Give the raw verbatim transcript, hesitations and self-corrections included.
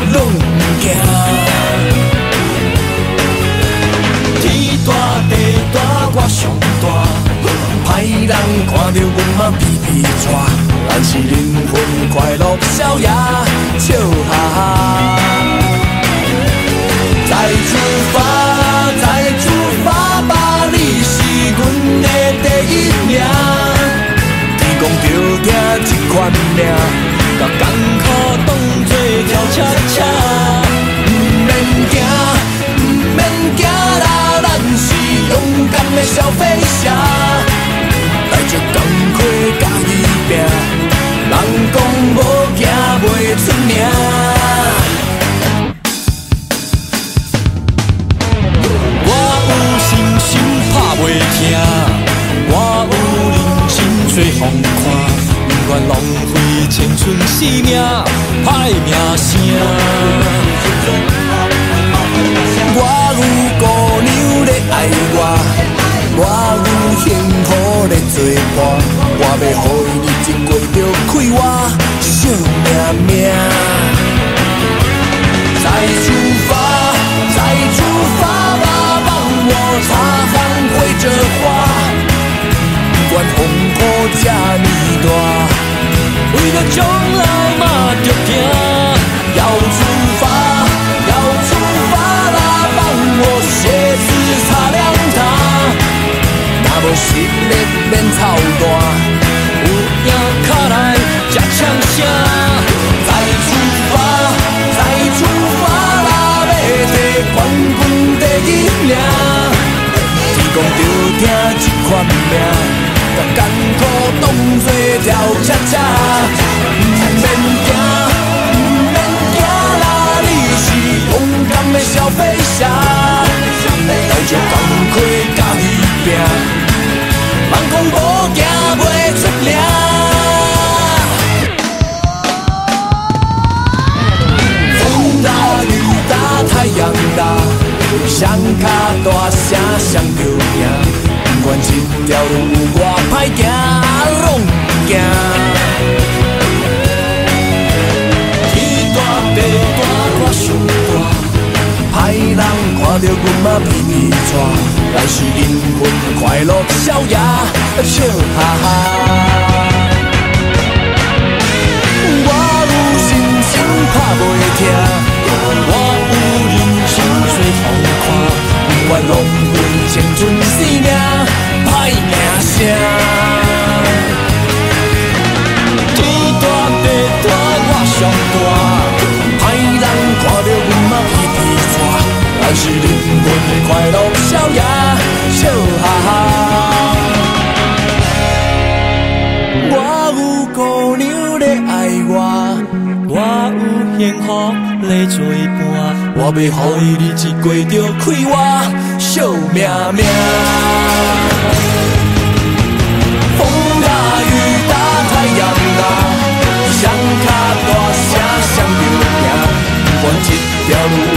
拢不惊。天大地大，我上大，歹人看着阮嘛皮皮喘。咱是灵魂快乐逍遥，笑哈哈。再出发，再出发吧，你是阮的第一名。天公着惊这款命，甲艰苦当作跳恰恰。毋免惊，毋免惊啦，咱是勇敢的小飞侠，带着钢盔甲伊拼。人讲无惊袂出名。袂听，我有人生做风看，不愿浪费青春生命，歹名声。我有姑娘咧爱我，我有幸福咧作伴，我要予伊日子过着快活，惜命命。再出发，再出发吧，帮我擦汗。挥着花，不管风波这呢大，为了将来嘛着拼。要出发，要出发啦！帮我鞋子擦亮它，若无实力免操蛋，有影脚来才呛声。再出发，再出发啦！要摕冠军第一名。讲着听这款命，甲艰苦当作跳恰恰。毋免惊，毋免惊啦，你是勇敢的小飞侠，带着钢盔甲伊拼，人讲无惊袂出名。风大雨大太阳大。双脚大声双着行，不管这条路有偌歹行，拢不惊。天大地大，我上大，歹人看着阮嘛皮皮喘。咱是灵魂快乐逍遥，笑哈哈。我有心声拍袂停。我有人生做风看，不愿浪费青春生命，歹名声。天大地大，我上大，歹人看着阮嘛皮皮喘。咱是灵魂快乐逍遥，笑哈哈。我有姑娘咧爱我，我有幸福咧作伴，我要予伊日子过着快活，惜命命。风大雨大太阳大，双脚大声双着行，不管这条路。